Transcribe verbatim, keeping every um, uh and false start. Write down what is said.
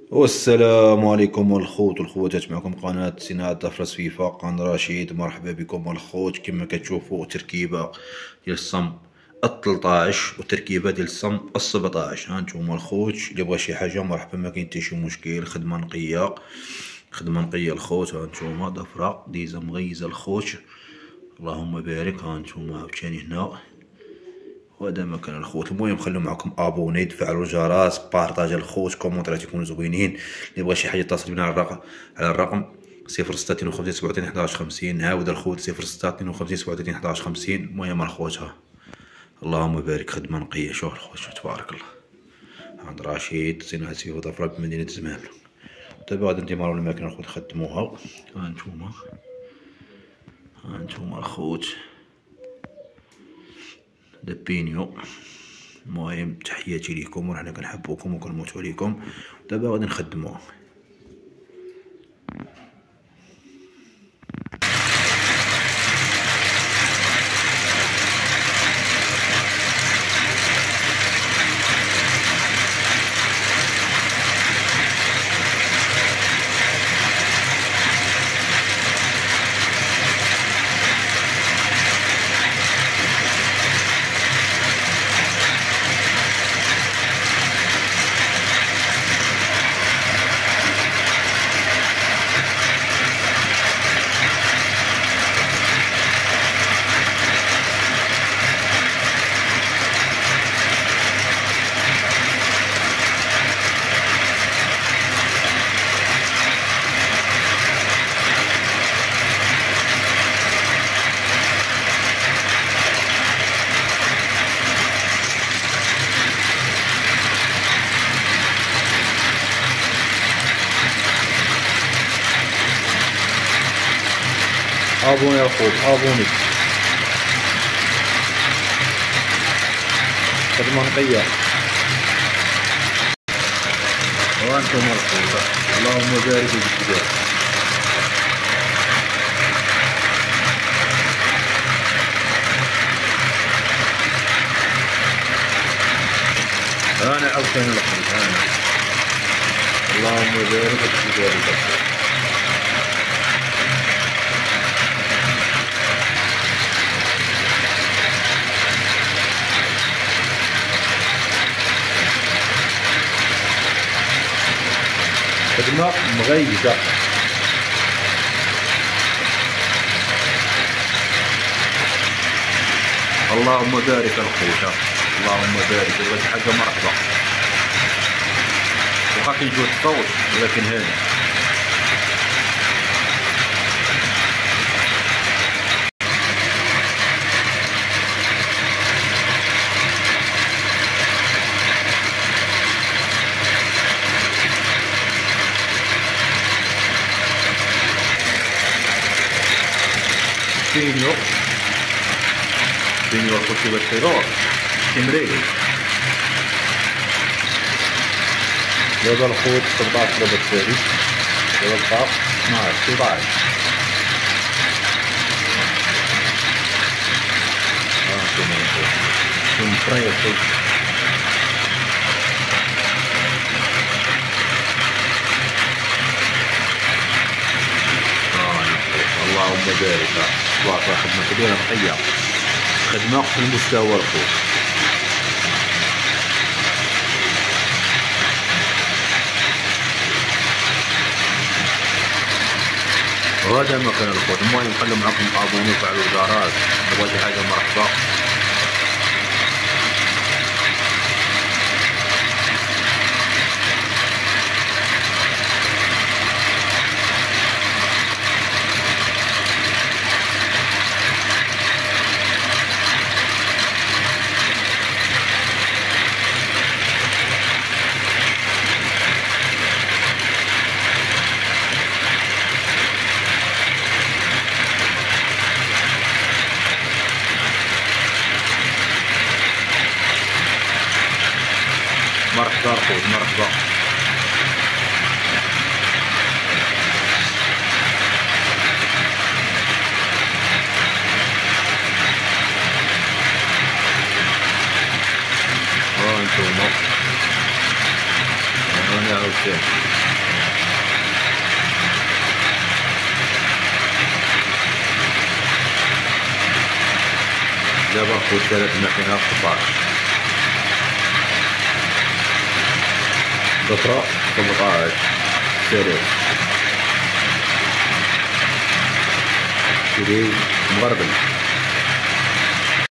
والسلام عليكم الخوت والخواتات، معكم قناة صناعة دفرس فيفا. قناة رشيد، مرحبا بكم الخوت. كما كتشوفوا تركيبة ديال الصم التلطاعش وتركيبة ديال الصم السبطاعش. هانتوما الخوت اللي بغا شي حاجة مرحبا، ما كاين حتى شي مشكل. خدمة نقية خدمة نقية الخوت. هانتوما ضفرة ديزا مغيزة الخوت، اللهم بارك. هانتوما عاوتاني هنا، وهذا مكان الخوت. المهم خلو معكم ابوني، تفعلوا الجرس، بارطاجي الخوت، كومونتات يكونوا زوينين. اللي بغى شي حاجه يتصل بنا على الرقم على الرقم صفر ستة اثنين وخمسين سبعة وثلاثين حداش خمسين. نعاود الخوت صفر ستة اثنين وخمسين سبعة وثلاثين حداش خمسين. المهم الخوت، اللهم بارك، خدمه نقيه. شوف الخوت، شوف تبارك الله. عند رشيد صناعة سيفو ضفرة بمدينة زمان. دابا غادي نديمارو الماكينه الخوت نخدموها. هانتوما هانتوما الخوت دبينيو. المهم تحياتي ليكم، وحنا كنحبوكم وكنموتو عليكم. دابا غادي نخدموها. ابوني يا خوت، ابوني. خدمة نقية. وانتم الخوت، اللهم بارك بالكتاب. انا عاوتاني الخوت، انا اللهم بارك بالكتاب. خدمة مغيزة. اللهم بارك الخوت، اللهم بارك. بغيتي حاجة مرحبا، وخا كيجيو الصوت ولكن هاني. بينيو بينيو الخوت بالطيرور تمريري. دابا الخوت سبعطاش، دابا التالي دابا الطاق اثناش سبعطاش. هانتوما الخوت شنو مفرية الخوت. اللهم بارك. تبارك الله، خدمة كبيرة نقية، خدمة في المستوى الخوت. وهذا مكان الخوت. المهم خلوا معكم ابوني وفعلوا الجرس. بغيتي حاجة مرحبا. مرحبا الخوت، مرحبا. ها انتوما، انا عاوتاني دابا الخوت دارت الماكينة ستطاعش، صفرا سبعطاعش ثلاث شري مغربل.